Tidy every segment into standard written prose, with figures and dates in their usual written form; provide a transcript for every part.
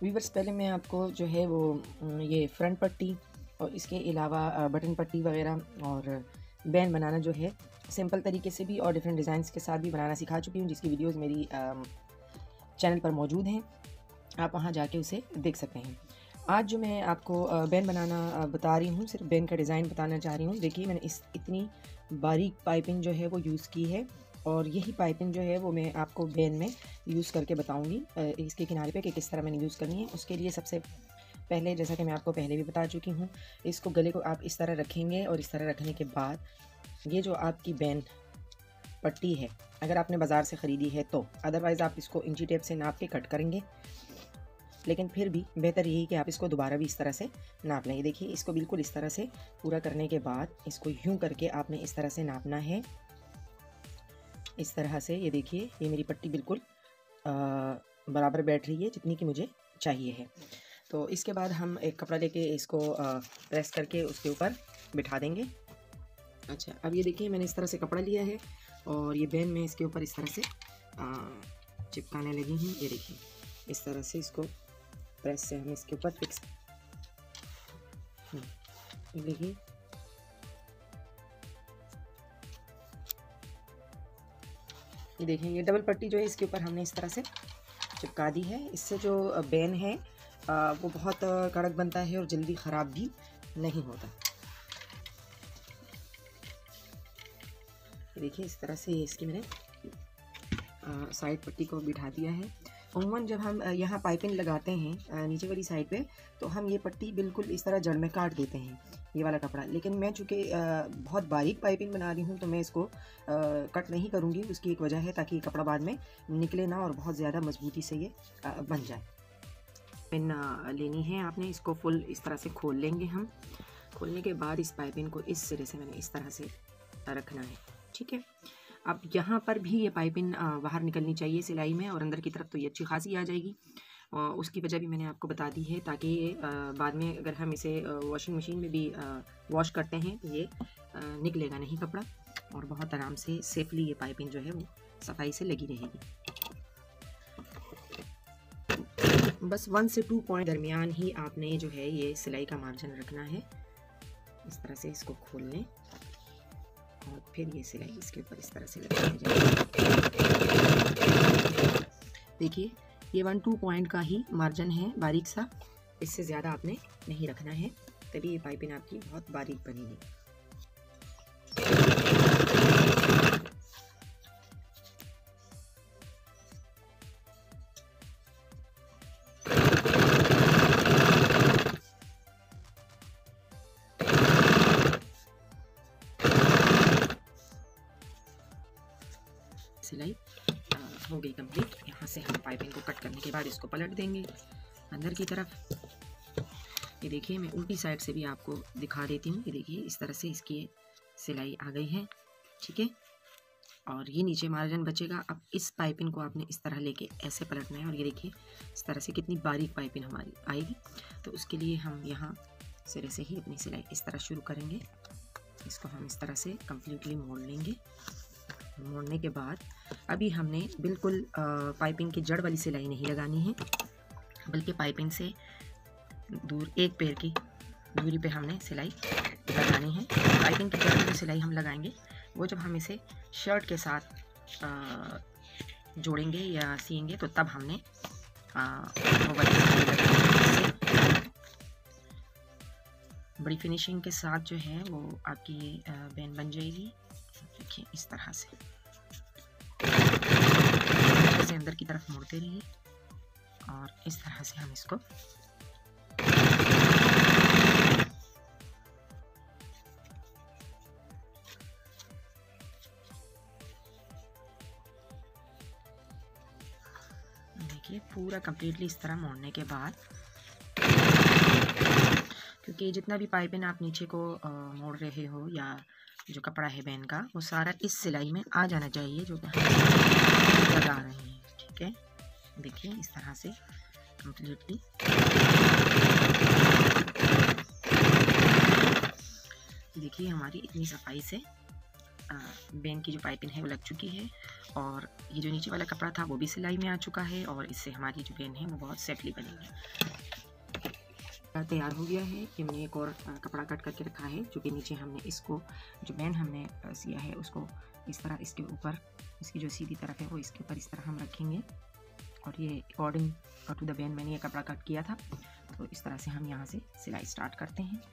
Viewers, पहले मैं आपको जो है वो ये फ्रंट पट्टी और इसके अलावा बटन पट्टी वगैरह और बैंड बनाना जो है सिंपल तरीके से भी और डिफरेंट डिज़ाइंस के साथ भी बनाना सिखा चुकी हूँ, जिसकी वीडियोस मेरी चैनल पर मौजूद हैं। आप वहाँ जाके उसे देख सकते हैं। आज जो मैं आपको बैंड बनाना बता रही हूँ, सिर्फ बैंड का डिज़ाइन बताना चाह रही हूँ। देखिए, मैंने इतनी बारीक पाइपिंग जो है वो यूज़ की है और यही पाइपिंग जो है वो मैं आपको बैंड में यूज़ करके बताऊंगी इसके किनारे पे कि किस तरह मैंने यूज़ करनी है। उसके लिए सबसे पहले, जैसा कि मैं आपको पहले भी बता चुकी हूँ, इसको गले को आप इस तरह रखेंगे और इस तरह रखने के बाद ये जो आपकी बैंड पट्टी है, अगर आपने बाज़ार से ख़रीदी है तो, अदरवाइज़ आप इसको इंची टेप से नाप के कट करेंगे, लेकिन फिर भी बेहतर यही कि आप इसको दोबारा भी इस तरह से नाप लें। देखिए, इसको बिल्कुल इस तरह से पूरा करने के बाद इसको यूँ करके आपने इस तरह से नापना है, इस तरह से। ये देखिए, ये मेरी पट्टी बिल्कुल बराबर बैठ रही है जितनी कि मुझे चाहिए है। तो इसके बाद हम एक कपड़ा लेके इसको प्रेस करके उसके ऊपर बिठा देंगे। अच्छा, अब ये देखिए, मैंने इस तरह से कपड़ा लिया है और ये बैंड में इसके ऊपर इस तरह से चिपकाने लगी हूँ। ये देखिए, इस तरह से इसको प्रेस से हम इसके ऊपर फिक्स, देखिए ये देखें, ये डबल पट्टी जो है इसके ऊपर हमने इस तरह से चिपका दी है। इससे जो बैंड है वो बहुत कड़क बनता है और जल्दी ख़राब भी नहीं होता। देखिए, इस तरह से इसकी मैंने साइड पट्टी को बिठा दिया है। उम्मन जब हम यहाँ पाइपिंग लगाते हैं नीचे वाली साइड पे, तो हम ये पट्टी बिल्कुल इस तरह जड़ में काट देते हैं, ये वाला कपड़ा। लेकिन मैं चूँकि बहुत बारीक पाइपिंग बना रही हूँ तो मैं इसको कट नहीं करूँगी। उसकी एक वजह है ताकि कपड़ा बाद में निकले ना और बहुत ज़्यादा मजबूती से ये बन जाए। पिन लेनी है आपने, इसको फुल इस तरह से खोल लेंगे हम। खोलने के बाद इस पाइपिंग को इस सिरे से मैंने इस तरह से रखना है, ठीक है। अब यहाँ पर भी ये पाइपिंग बाहर निकलनी चाहिए सिलाई में, और अंदर की तरफ तो ये अच्छी खासी आ जाएगी। उसकी वजह भी मैंने आपको बता दी है, ताकि बाद में अगर हम इसे वॉशिंग मशीन में भी वॉश करते हैं तो ये निकलेगा नहीं कपड़ा, और बहुत आराम से सेफली ये पाइपिंग जो है वो सफाई से लगी रहेगी। बस 1 से 2 पॉइंट दरमियान ही आपने जो है ये सिलाई का मार्जिन रखना है। इस तरह से इसको खोल लें और फिर ये सिलाई इसके ऊपर इस तरह से लगाई जाए। देखिए, ये 1-2 पॉइंट का ही मार्जिन है, बारीक सा, इससे ज़्यादा आपने नहीं रखना है, तभी ये पाइपिंग आपकी बहुत बारीक बनेगी। सिलाई हो गई कंप्लीट। यहाँ से हम पाइपिंग को कट करने के बाद इसको पलट देंगे अंदर की तरफ। ये देखिए, मैं उल्टी साइड से भी आपको दिखा देती हूँ। ये देखिए, इस तरह से इसकी सिलाई आ गई है, ठीक है। और ये नीचे मार्जिन बचेगा। अब इस पाइपिंग को आपने इस तरह लेके ऐसे पलटना है, और ये देखिए इस तरह से कितनी बारीक पाइपिंग हमारी आएगी। तो उसके लिए हम यहाँ सिरे से ही अपनी सिलाई इस तरह शुरू करेंगे। इसको हम इस तरह से कम्प्लीटली मोड़ लेंगे। मोड़ने के बाद अभी हमने बिल्कुल पाइपिंग की जड़ वाली सिलाई नहीं लगानी है, बल्कि पाइपिंग से दूर 1 पैर की दूरी पे हमने सिलाई लगानी है। पाइपिंग की जड़ में जो सिलाई हम लगाएंगे वो जब हम इसे शर्ट के साथ जोड़ेंगे या सिएंगे, तो तब हमने वो वाली सिलाई लगानी है। बड़ी फिनिशिंग के साथ जो है वो आपकी बैंड बन जाएगी। देखिए, इस तरह से ऐसे अंदर की तरफ मोड़ते रहिए और इस तरह से हम इसको देखिए, पूरा कंप्लीटली इस तरह मोड़ने के बाद, क्योंकि जितना भी पाइपिंग आप नीचे को मोड़ रहे हो या जो कपड़ा है बैंड का, वो सारा इस सिलाई में आ जाना चाहिए जो लगा रहे हैं, ठीक है। देखिए, इस तरह से कंप्लीटली देखिए हमारी इतनी सफाई से बेन की जो पाइपिंग है वो लग चुकी है और ये जो नीचे वाला कपड़ा था वो भी सिलाई में आ चुका है और इससे हमारी जो बेन है वो बहुत सेफली बनेगी। तैयार हो गया है। कि हमने एक और कपड़ा कट करके रखा है जो कि नीचे हमने इसको जो बेन हमने सिया है उसको इस तरह इसके ऊपर, इसकी जो सीधी तरफ है वो इसके ऊपर इस तरह हम रखेंगे और ये अकॉर्डिंग टू द बेन मैंने ये कपड़ा कट किया था। तो इस तरह से हम यहाँ से सिलाई स्टार्ट करते हैं।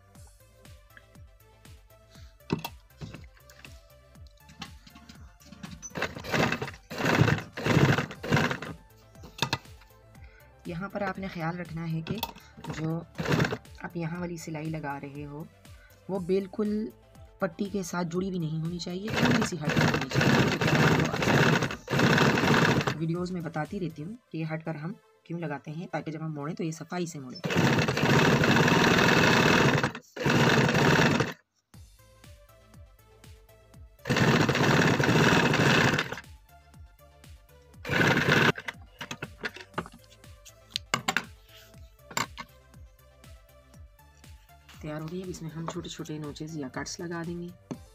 यहाँ पर आपने ख्याल रखना है कि जो आप यहाँ वाली सिलाई लगा रहे हो वो बिल्कुल पट्टी के साथ जुड़ी भी नहीं होनी चाहिए, थोड़ी सी हट कर होनी चाहिए। वीडियोज़ में बताती रहती हूँ कि ये हट कर हम क्यों लगाते हैं, ताकि जब हम मोड़ें तो ये सफाई से मोड़ें। तैयार हो गई है। इसमें हम छोटे छोटे नोचेस या कट्स लगा देंगे।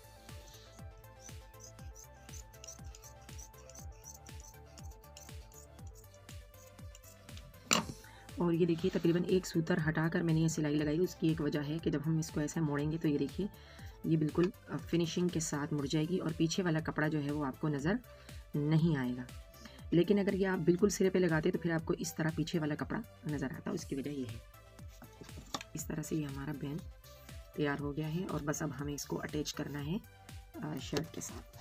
और ये देखिए तकरीबन एक सूतर हटाकर मैंने ये सिलाई लगाई। उसकी एक वजह है कि जब हम इसको ऐसे मोड़ेंगे तो ये देखिए ये बिल्कुल फिनिशिंग के साथ मुड़ जाएगी और पीछे वाला कपड़ा जो है वो आपको नज़र नहीं आएगा। लेकिन अगर ये आप बिल्कुल सिरे पे लगाते तो फिर आपको इस तरह पीछे वाला कपड़ा नज़र आता। उसकी वजह ये है। इस तरह से ये हमारा बेन तैयार हो गया है और बस अब हमें इसको अटैच करना है शर्ट के साथ।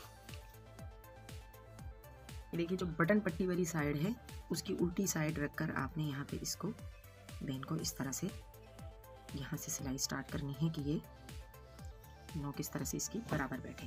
देखिए जो बटन पट्टी वाली साइड है उसकी उल्टी साइड रखकर आपने यहाँ पे इसको बेन को इस तरह से यहाँ से सिलाई स्टार्ट करनी है कि ये नोक इस तरह से इसकी बराबर बैठे।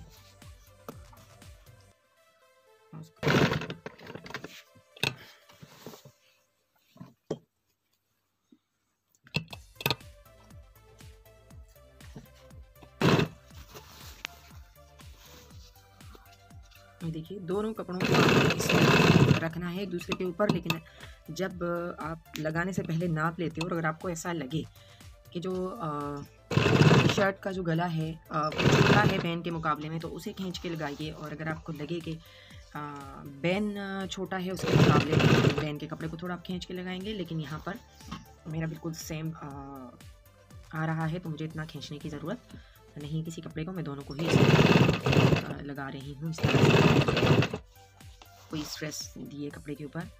देखिए दोनों कपड़ों को इसमें रखना है एक दूसरे के ऊपर, लेकिन जब आप लगाने से पहले नाप लेते हो और अगर आपको ऐसा लगे कि जो शर्ट का जो गला है वो छोटा है बेन के मुकाबले में तो उसे खींच के लगाइए। और अगर आपको लगे कि बेन छोटा है उसके मुकाबले में तो बेन के कपड़े को थोड़ा आप खींच के लगाएंगे। लेकिन यहाँ पर मेरा बिल्कुल सेम आ रहा है तो मुझे इतना खींचने की ज़रूरत नहीं किसी कपड़े को। मैं दोनों को ही लगा रही हूँ इस तरह से, कोई स्ट्रेस दिए कपड़े के ऊपर।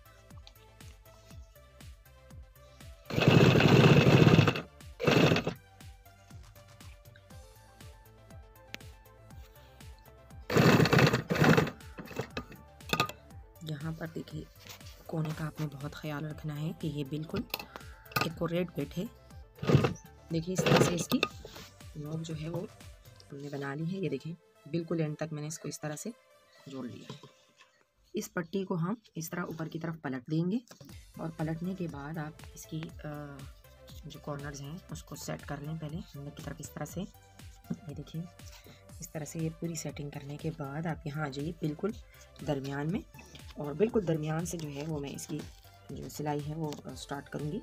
यहाँ पर देखिए कोने का आपने बहुत ख्याल रखना है कि ये बिल्कुल एक्यूरेट बैठे। देखिए इस तरह से इसकी नोक जो है वो हमने बना ली है। ये देखिए बिल्कुल एंड तक मैंने इसको इस तरह से जोड़ लिया है। इस पट्टी को हम इस तरह ऊपर की तरफ पलट देंगे और पलटने के बाद आप इसकी जो कॉर्नर्स हैं उसको सेट कर लें पहले अंदर की तरफ इस तरह से। ये देखिए इस तरह से ये पूरी सेटिंग करने के बाद आप यहाँ आ जाइए बिल्कुल दरमियान में और बिल्कुल दरमियान से जो है वो मैं इसकी जो सिलाई है वो स्टार्ट करूँगी।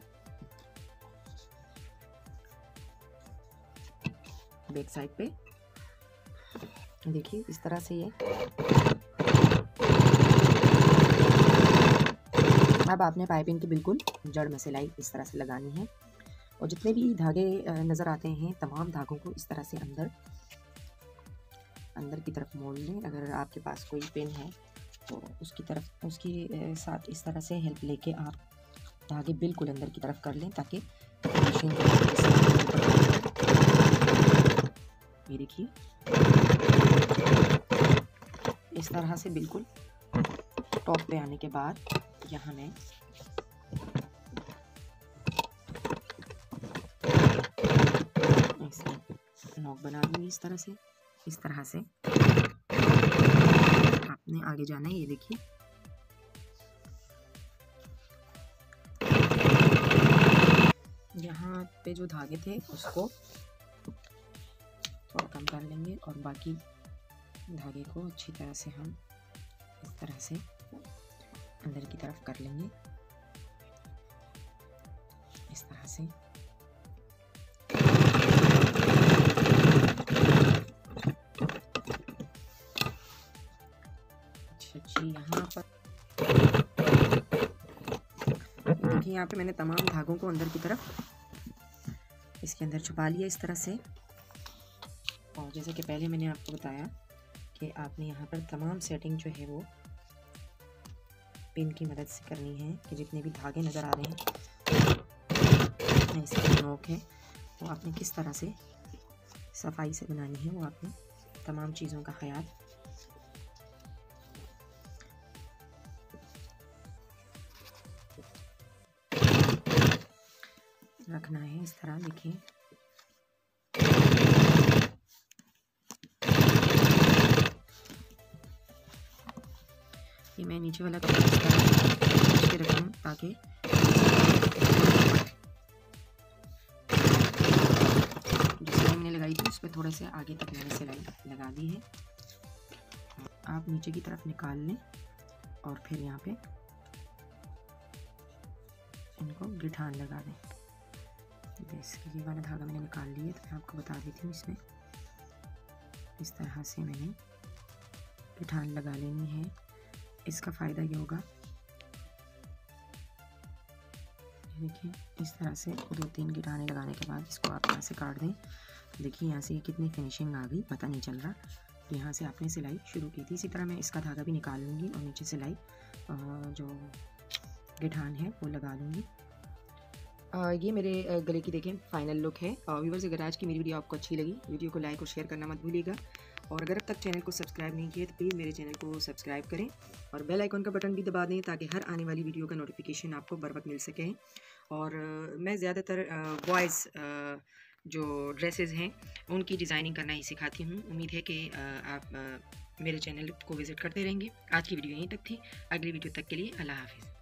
बैक साइड पे देखिए इस तरह से ये अब आपने पाइपिंग की बिल्कुल जड़ में सिलाई इस तरह से लगानी है और जितने भी धागे नज़र आते हैं तमाम धागों को इस तरह से अंदर की तरफ मोड़ लें। अगर आपके पास कोई पेन है तो उसकी साथ इस तरह से हेल्प लेके आप धागे बिल्कुल अंदर की तरफ कर लें ताकि ये देखिए इस तरह से बिल्कुल टॉप पे आने के बाद यहाँ मैं नॉक बना दूंगी इस तरह से। इस तरह से आपने आगे जाना है। ये देखिए यहाँ पे जो धागे थे उसको थोड़ा कम कर लेंगे और बाकी धागे को अच्छी तरह से हम इस तरह से अंदर की तरफ कर लेंगे इस तरह से। देखिए यहाँ पे मैंने तमाम धागों को अंदर की तरफ इसके अंदर छुपा लिया इस तरह से। और जैसे कि पहले मैंने आपको बताया कि आपने यहाँ पर तमाम सेटिंग जो है वो पिन की मदद से करनी है कि जितने भी धागे नज़र आ रहे हैं इसकी नोक है वो आपने किस तरह से सफाई से बनानी है, वो आपने तमाम चीज़ों का ख्याल रखना है। इस तरह देखिए ये मैं नीचे वाला कपड़ा इस तरह के रखूँ ताकि जो सिलाई मैंने लगाई थी उस पर थोड़े से आगे तक मैंने सिलाई लगा दी है। आप नीचे की तरफ निकाल लें और फिर यहाँ पे इनको गिठान लगा दें। इसके ये वाला धागा मैंने निकाल लिया, तो मैं आपको बता देती हूँ। इसमें इस तरह से मैंने गिठान लगा लेनी है। इसका फ़ायदा ये होगा, देखिए इस तरह से 2-3 गिठाने लगाने के बाद इसको आप यहाँ से काट दें। देखिए यहाँ से कितनी फिनिशिंग आ गई, पता नहीं चल रहा। यहाँ से आपने सिलाई शुरू की थी। इसी तरह मैं इसका धागा भी निकाल लूँगी और नीचे सिलाई जो गिठान है वो लगा लूँगी। ये मेरे गले की देखें फाइनल लुक है। व्यूअर्स, अगर आज की मेरी वीडियो आपको अच्छी लगी, वीडियो को लाइक और शेयर करना मत भूलिएगा। और अगर अब तक चैनल को सब्सक्राइब नहीं किया तो प्लीज़ मेरे चैनल को सब्सक्राइब करें और बेल आइकन का बटन भी दबा दें ताकि हर आने वाली वीडियो का नोटिफिकेशन आपको बर वक्त मिल सके। और मैं ज़्यादातर बॉयज़ जो ड्रेसेस हैं उनकी डिज़ाइनिंग करना ही सिखाती हूँ। उम्मीद है कि आप मेरे चैनल को विज़िट करते रहेंगे। आज की वीडियो यहीं तक थी। अगली वीडियो तक के लिए अल्लाह हाफ़िज़।